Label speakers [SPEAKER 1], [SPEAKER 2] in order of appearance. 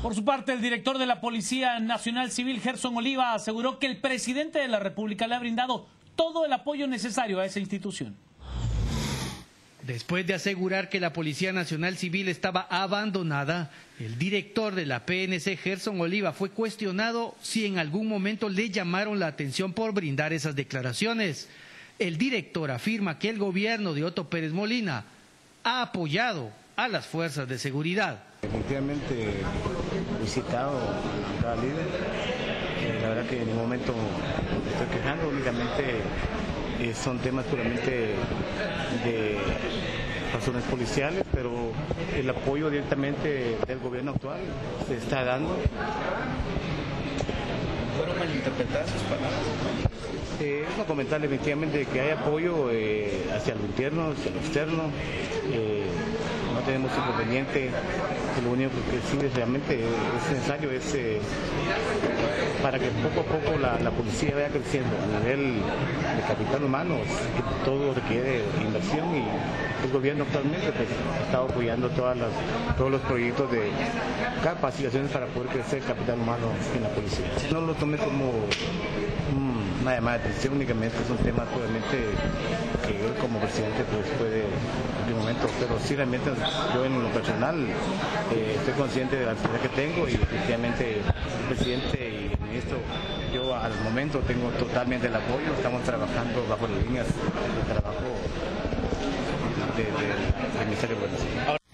[SPEAKER 1] Por su parte, el director de la Policía Nacional Civil, Gerson Oliva, aseguró que el presidente de la República le ha brindado todo el apoyo necesario a esa institución.
[SPEAKER 2] Después de asegurar que la Policía Nacional Civil estaba abandonada, el director de la PNC, Gerson Oliva, fue cuestionado si en algún momento le llamaron la atención por brindar esas declaraciones. El director afirma que el gobierno de Otto Pérez Molina ha apoyado a las fuerzas de seguridad.
[SPEAKER 3] Efectivamente, visitado a cada líder. La verdad que en ningún momento me estoy quejando, únicamente son temas puramente de razones policiales, pero el apoyo directamente del gobierno actual se está dando.
[SPEAKER 4] ¿Fueron malinterpretadas sus palabras?
[SPEAKER 3] No comentarle efectivamente que hay apoyo hacia lo interno, hacia lo externo. No tenemos inconveniente. Lo único que sí realmente es necesario es para que poco a poco la policía vaya creciendo a nivel de capital humano. Todo requiere inversión y el gobierno actualmente pues, ha estado apoyando todos los proyectos de capacitaciones para poder crecer el capital humano en la policía. No lo tome como una llamada de atención, únicamente es un tema puramente que él como presidente pues puede en un momento, pero sí realmente yo en lo personal estoy consciente de la responsabilidad que tengo y efectivamente el presidente y el ministro, yo al momento tengo totalmente el apoyo, estamos trabajando bajo las líneas de trabajo del Ministerio de Gobernación.